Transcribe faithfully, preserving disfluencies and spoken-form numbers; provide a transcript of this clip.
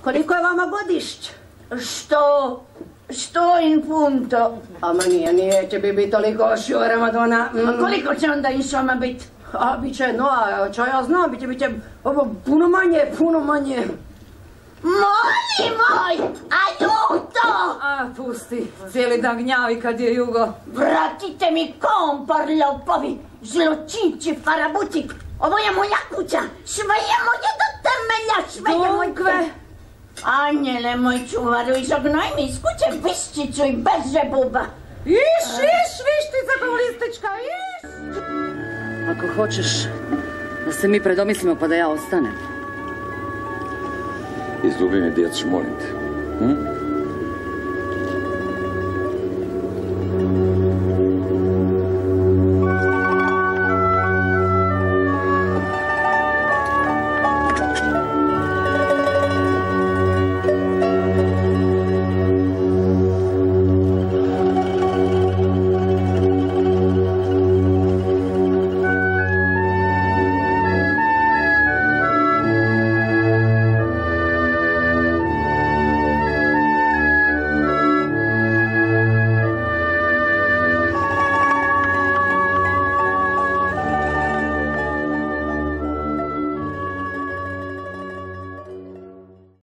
Koliko je vama godišć? Što? Što in punto? Ama nije, nije će bi biti toliko šure, Madonna. Mm. A koliko će onda insomma biti? A bit će, no, a čo ja znam, bit će, bit će ovo, puno manje, puno manje. Moli moj, aiuto! A, pusti, cijeli dan gnjavi kad je jugo. Vratite mi kompar, lopovi, zločinci, farabuci. Ovo je moja kuća, sve je moje do temelja, sve je moje. Dunkve! Anjele moj čuvaru, izognoj mi iz kuće viščicu i Bežebuba. Iš, iš, vištica komunistička, iš! Ako hoćeš da se mi predomislimo pa da ja ostanem. Izljubi me, djeci, molim te. Hm?